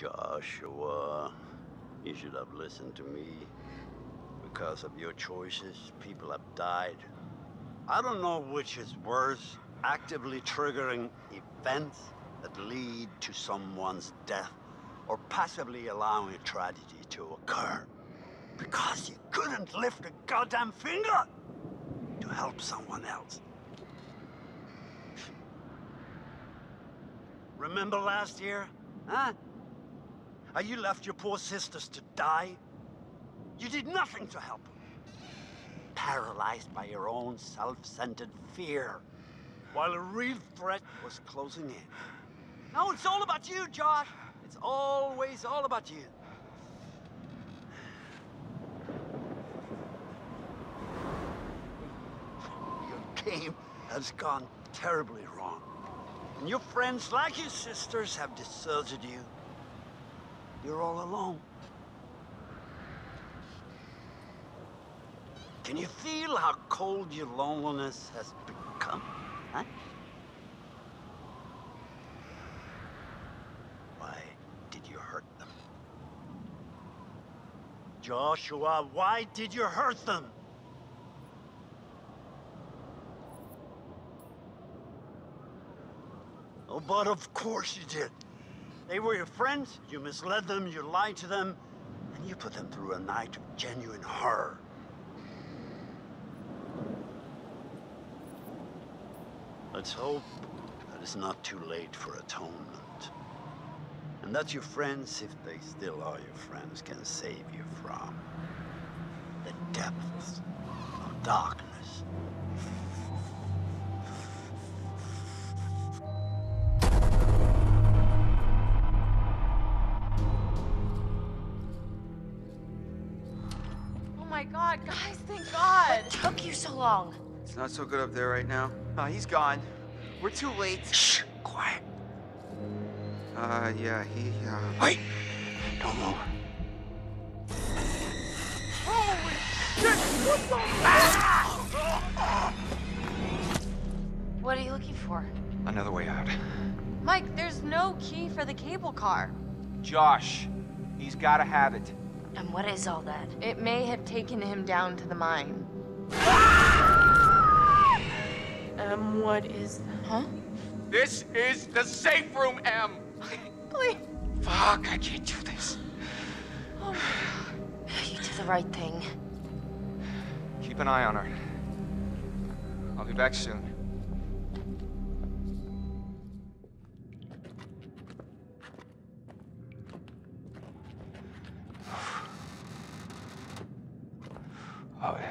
Joshua, you should have listened to me. Because of your choices, people have died. I don't know which is worse, actively triggering events that lead to someone's death, or passively allowing a tragedy to occur. Because you couldn't lift a goddamn finger to help someone else. Remember last year, huh? How you left your poor sisters to die? You did nothing to help them. Paralyzed by your own self-centered fear, while a real threat was closing in. Now it's all about you, Josh. It's always all about you. Your game has gone terribly wrong. And your friends, like your sisters, have deserted you. You're all alone. Can you feel how cold your loneliness has become, huh? Why did you hurt them? Joshua, why did you hurt them? Oh, but of course you did. They were your friends, you misled them, you lied to them, and you put them through a night of genuine horror. Let's hope that it's not too late for atonement. And that your friends, if they still are your friends, can save you from the depths of darkness. Oh my God, guys, thank God! What took you so long? It's not so good up there right now. He's gone. We're too late. Shh! Quiet. Yeah, Wait! Don't move. Holy shit! What the What are you looking for? Another way out. Mike, there's no key for the cable car. Josh, he's gotta have it. And what is all that? It may have taken him down to the mine. What is that? Huh? This is the safe room, Em! Please. Fuck, I can't do this. Oh my God. You did the right thing. Keep an eye on her. I'll be back soon. Okay.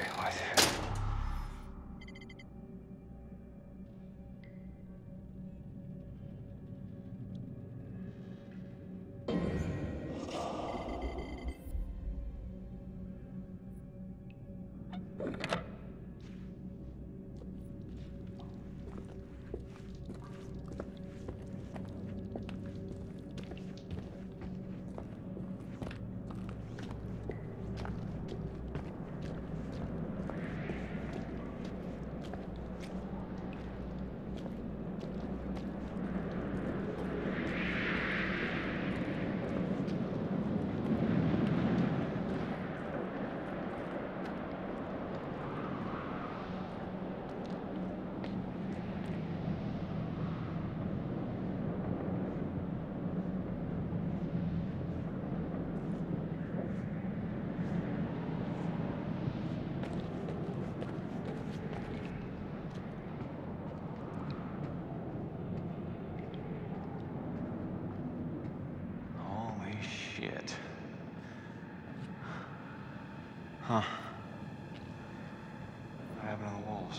Shit. Huh. What happened to the wolves?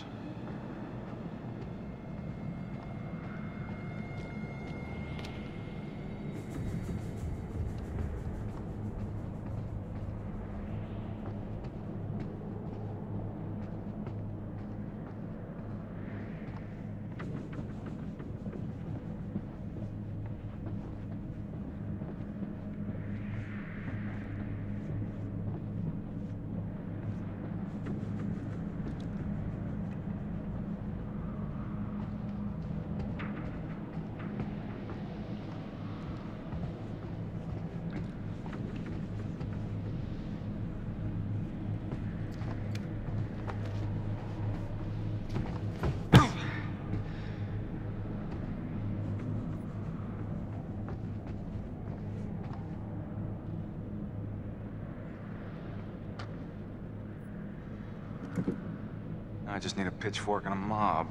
I just need a pitchfork and a mob.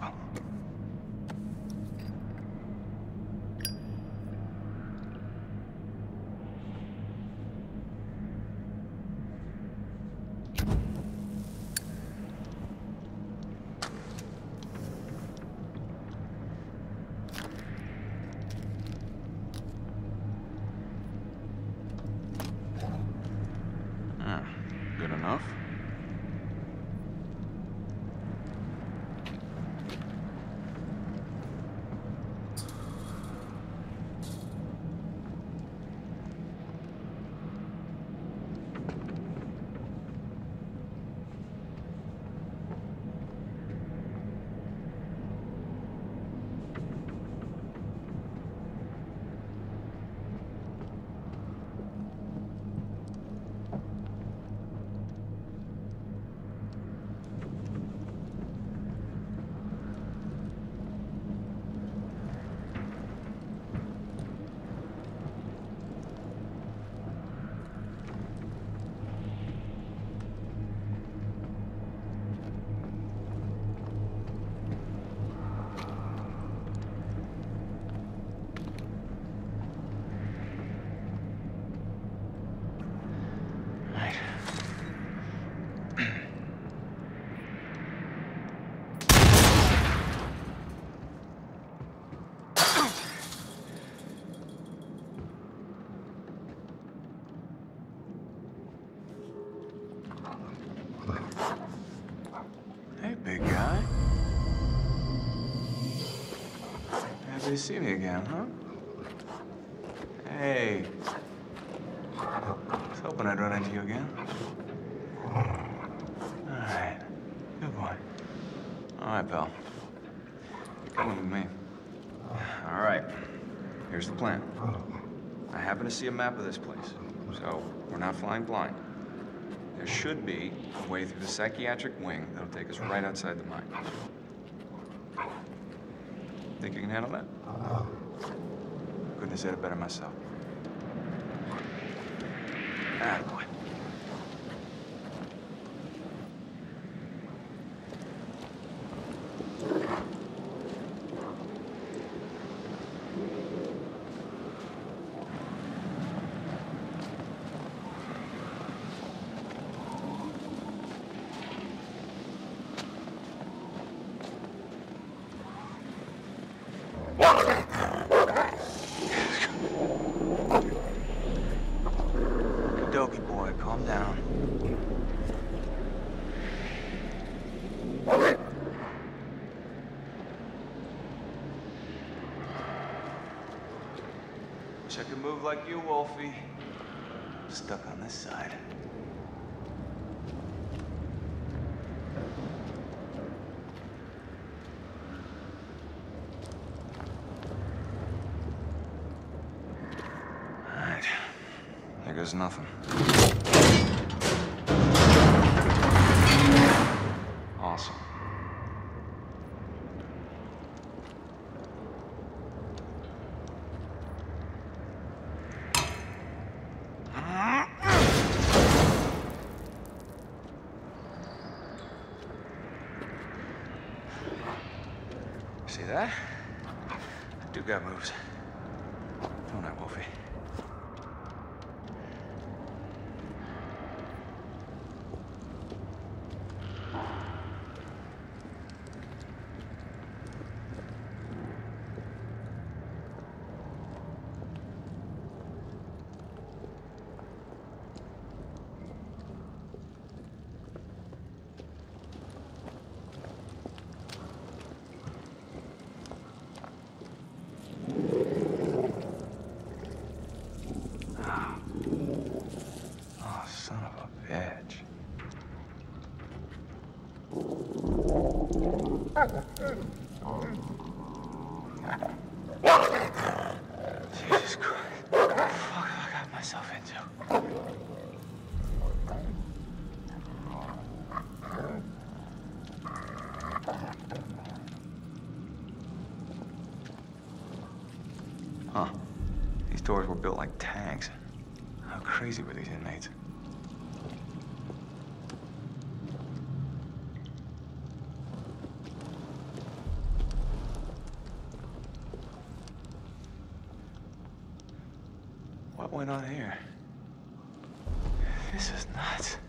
Good enough. Hey, big guy. Happy to see me again, huh? Hey. I was hoping I'd run into you again. All right. Good boy. All right, pal. You're coming with me. All right. Here's the plan. I happen to see a map of this place, so we're not flying blind. There should be a way through the psychiatric wing that'll take us right outside the mine. Think you can handle that? Couldn't have said it better myself. Attaboy. Dopey boy, calm down. Wish I could move like you, Wolfie. Stuck on this side. All right. There goes nothing. Awesome. See that? I do got moves. Don't I, Wolfie? Son of a bitch. Jesus Christ. What the fuck have I got myself into? Huh. These doors were built like tanks. How crazy were these inmates? What went on here? This is nuts.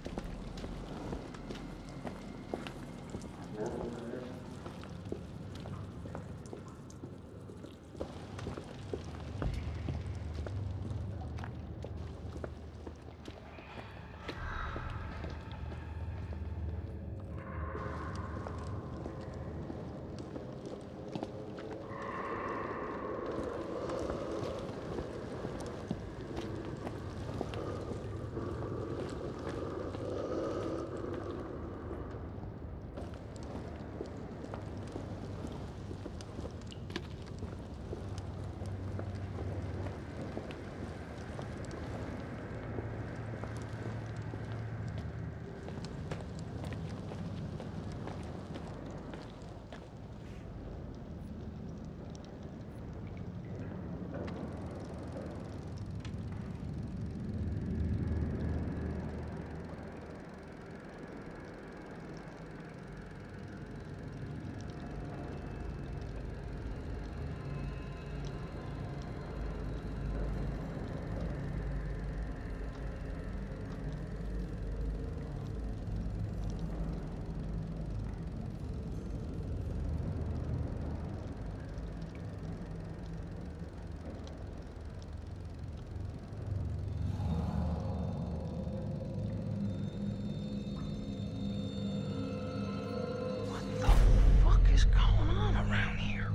What is going on around here?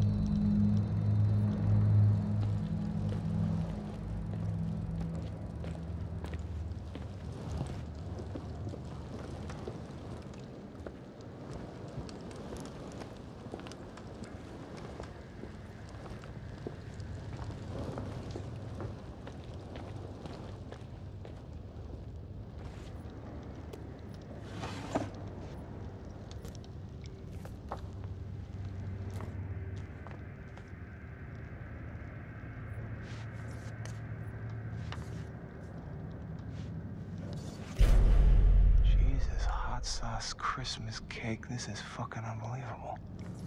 Jesus, hot sauce Christmas cake. This is fucking unbelievable.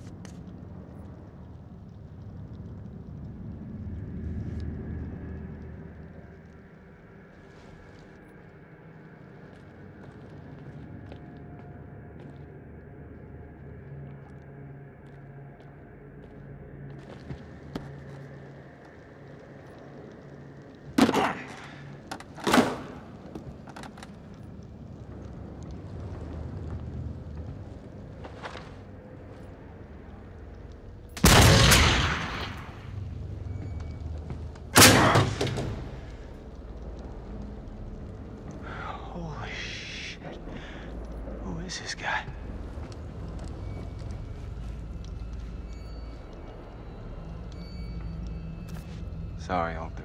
Holy shit. Who is this guy? Sorry, Alter.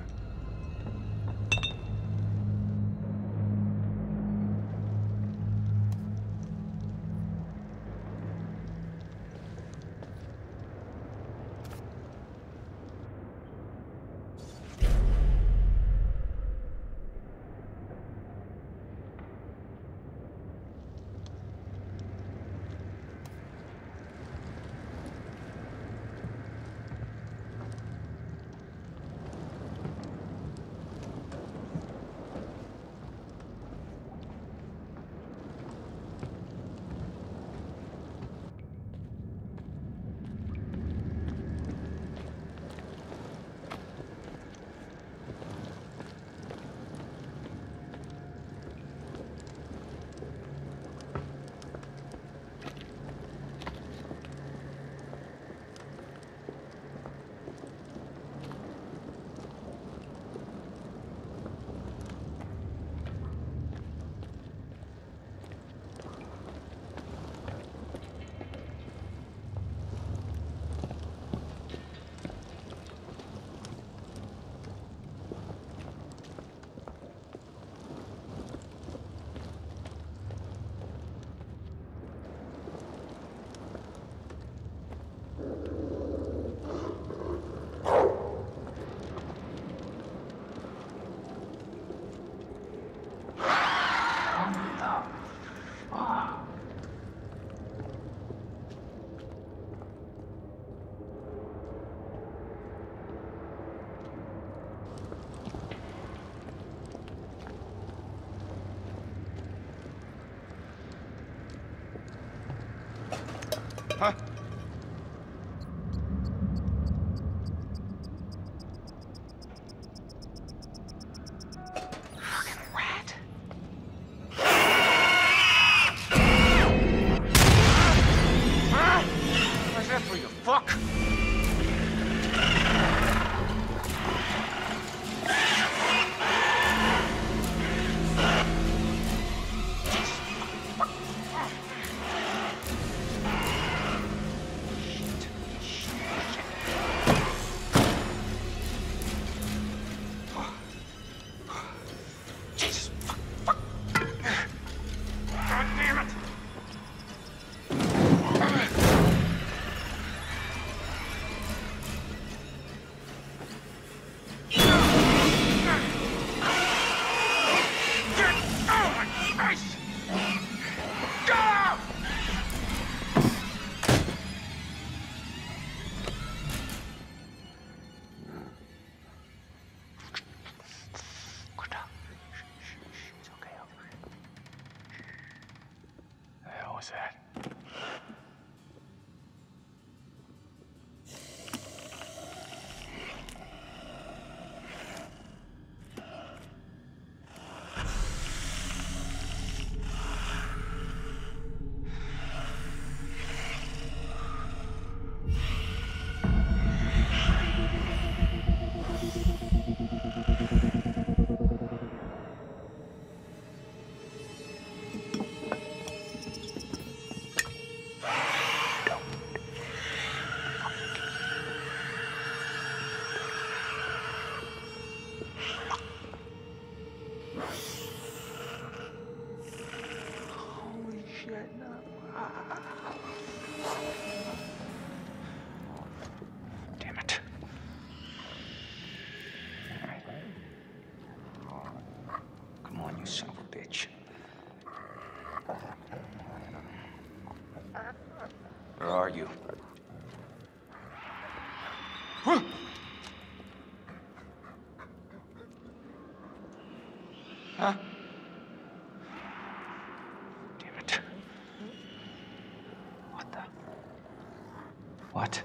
Huh? Damn it. What the? What?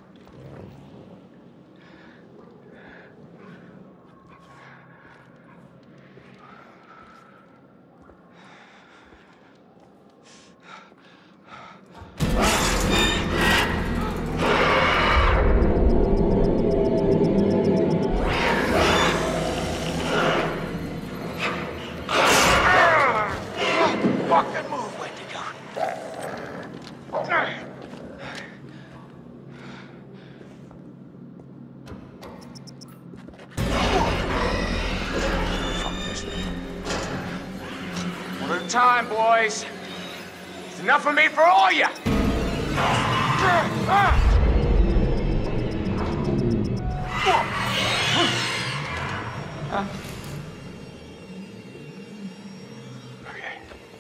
Fucking move, Wendigo. One at a time, boys. It's enough of me for all you. Okay.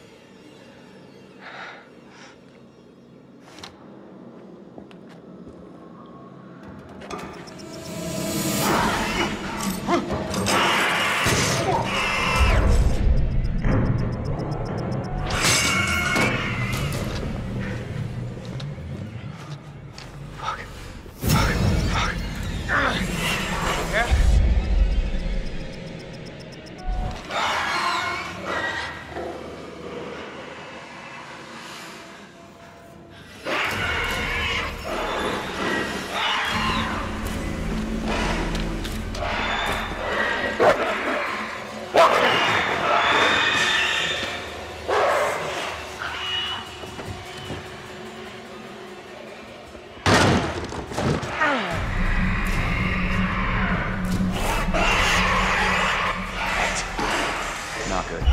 Not good.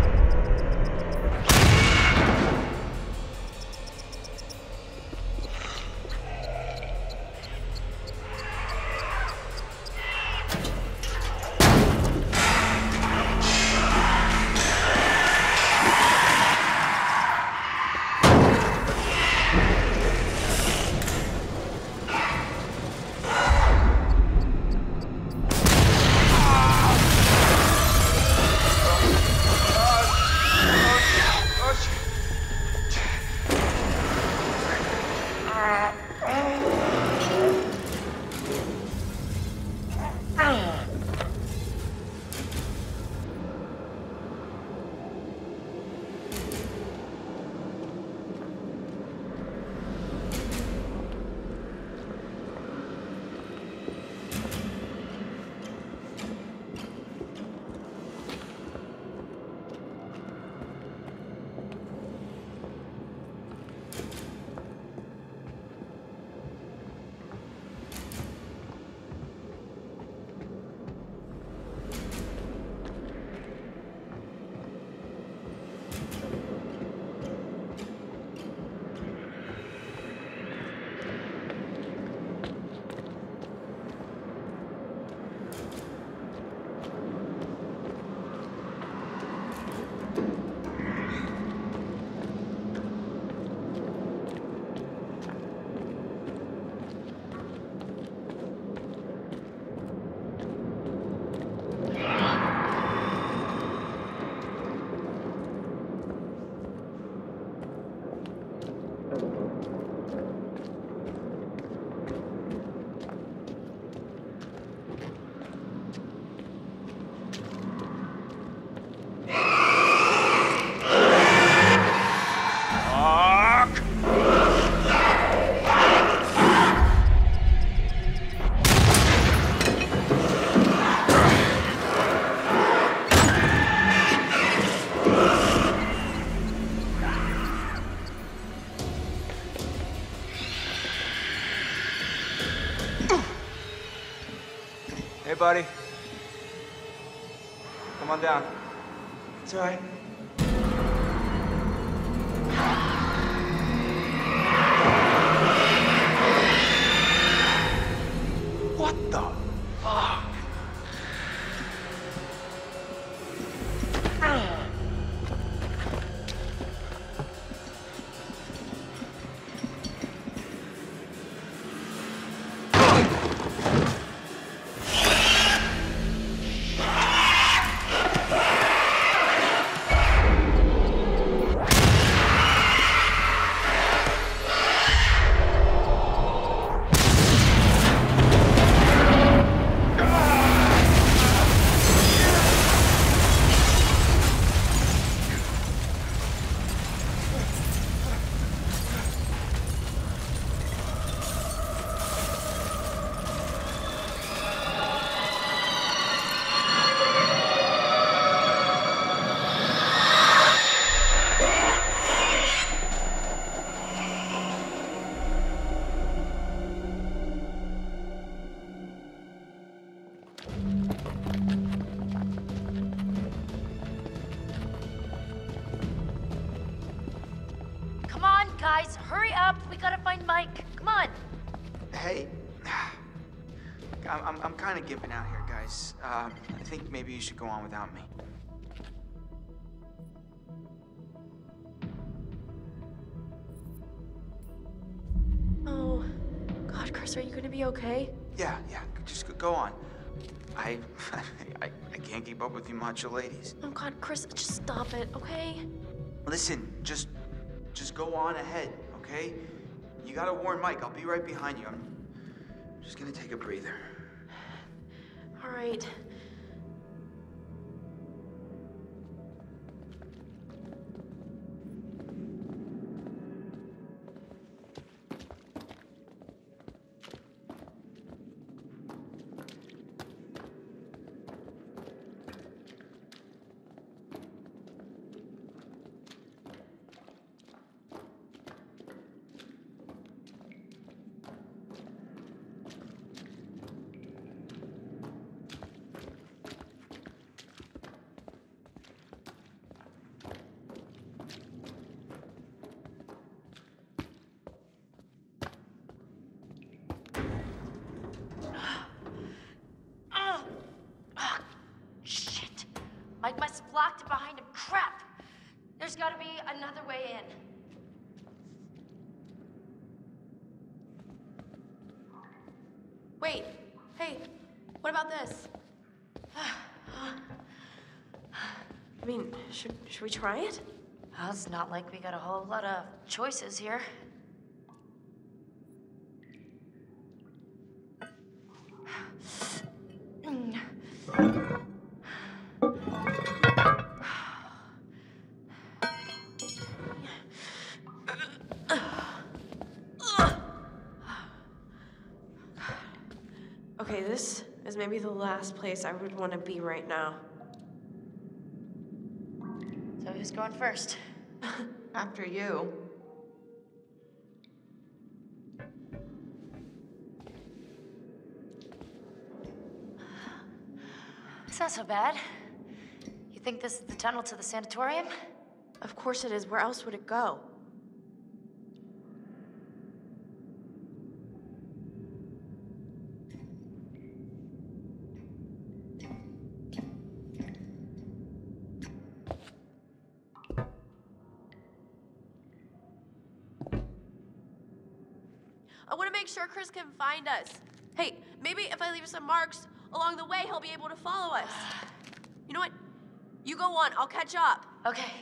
Hey, buddy. Come on down. It's all right. What the fuck? I'm kind of giving out here, guys. I think maybe you should go on without me. Oh, God, Chris, are you gonna be okay? Yeah, just go on. I can't keep up with you macho ladies. Oh, God, Chris, just stop it, okay? Listen, just go on ahead, okay? You gotta warn Mike. I'll be right behind you. I'm just gonna take a breather. All right. Shit. Mike must have locked it behind him. Crap! There's gotta be another way in. Wait, hey, what about this? I mean, should we try it? Well, it's not like we got a whole lot of choices here. Okay, this is maybe the last place I would want to be right now. So who's going first? After you. It's not so bad. You think this is the tunnel to the sanatorium? Of course it is. Where else would it go? I want to make sure Chris can find us. Hey, maybe if I leave some marks along the way, he'll be able to follow us. You know what? You go on. I'll catch up. Okay.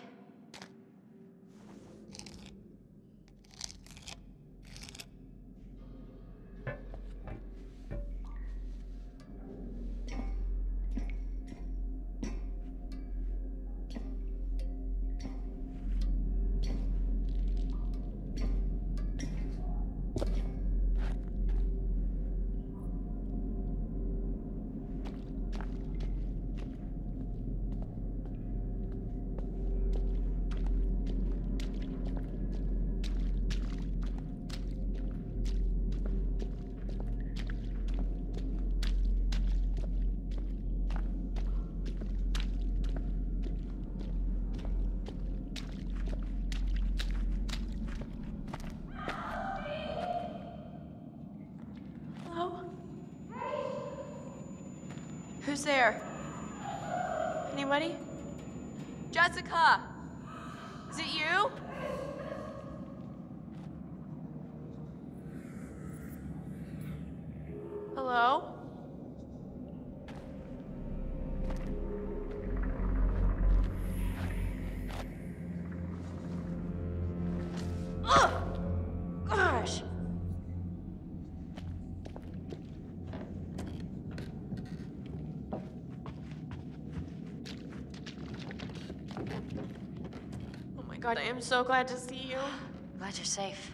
Hello? Who's there? Anybody? Jessica! Is it you? Hello? Ugh! Gosh! Oh my God, I am so glad to see you. Glad you're safe.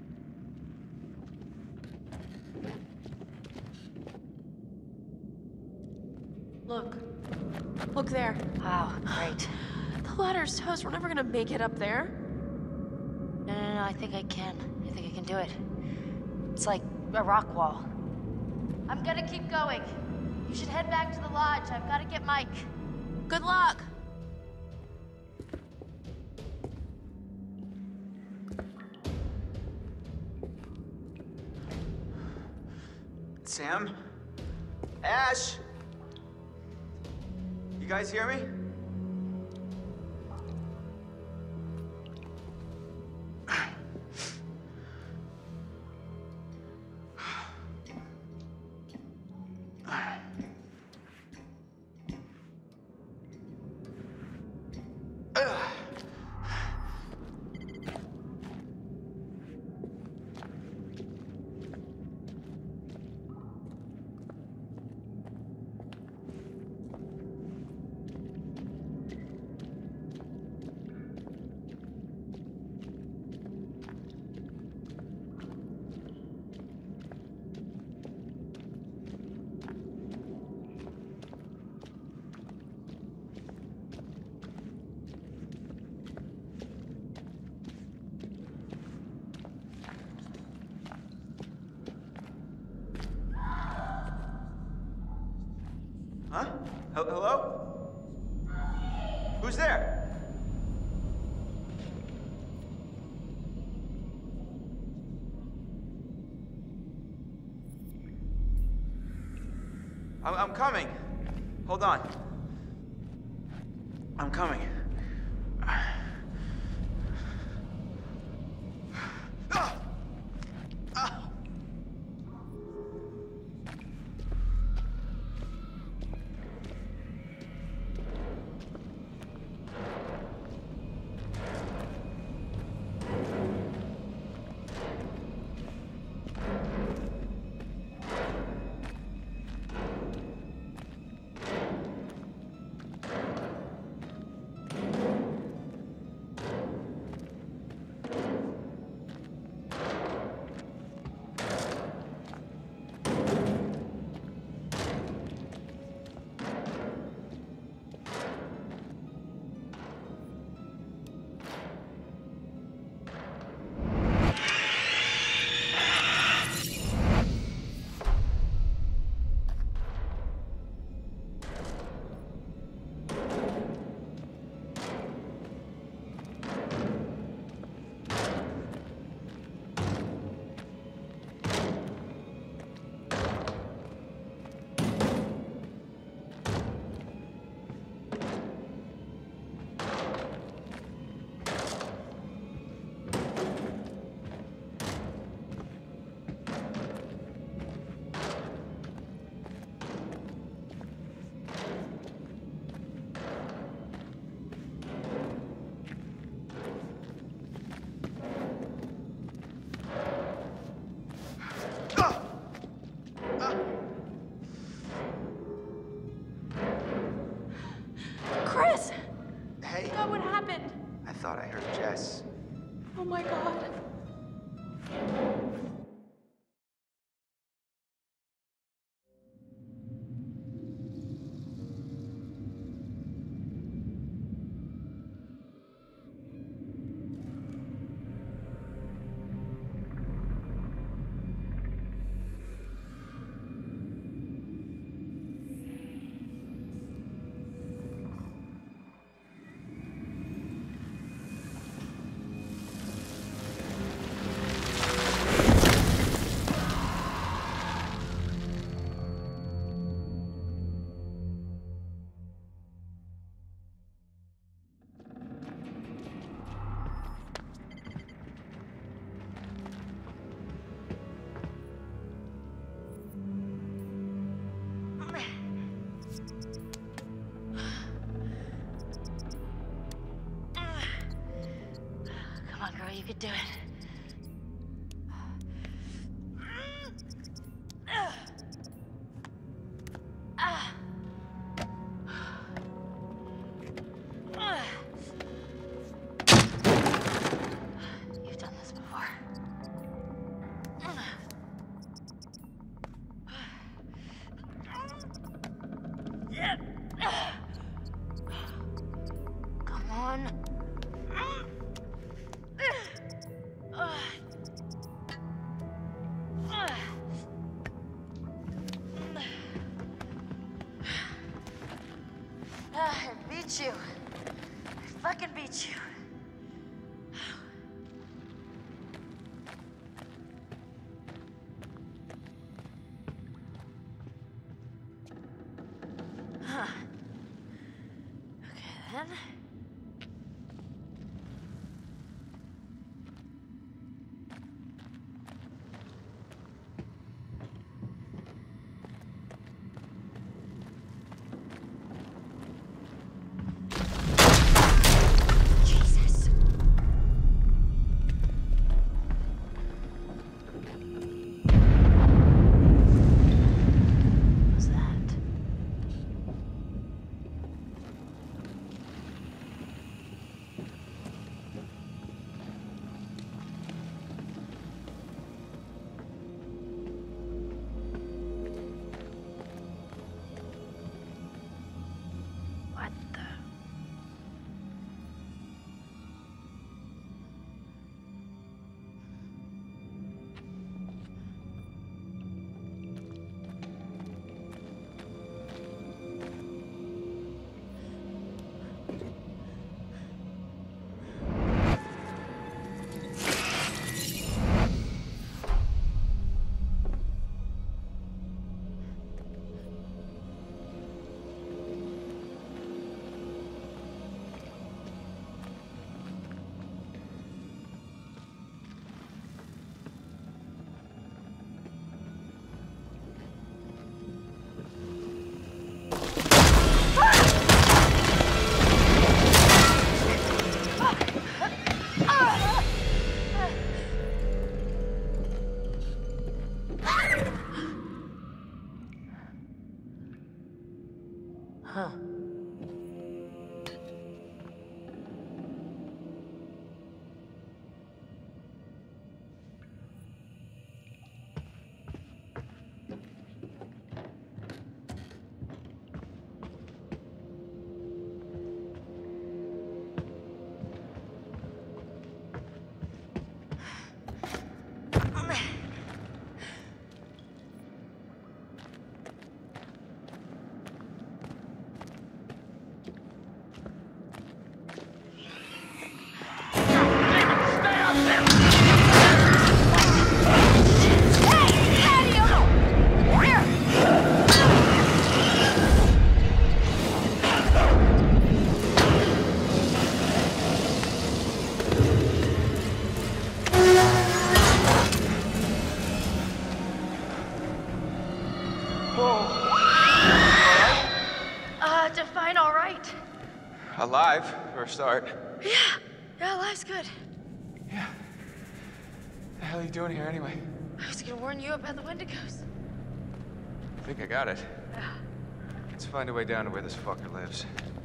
Look. Look there. Wow, great. The ladder's toast. We're never gonna make it up there. No, I think I can. I think I can do it. It's like a rock wall. I'm gonna keep going. You should head back to the lodge. I've gotta get Mike. Good luck. Sam? Ash! You guys hear me? Huh? Hello? Who's there? I'm coming. Hold on. I'm coming. Chris! Hey, God, what happened? I thought I heard Jess. Oh my God. Come on, girl, you could do it. You've done this before. Come on. I beat you. I fucking beat you. man. Jesus. What was that? What the? Huh. Define all right. Alive, for a start. Yeah, life's good. Yeah. The hell are you doing here anyway? I was gonna warn you about the Wendigos. I think I got it. Let's find a way down to where this fucker lives.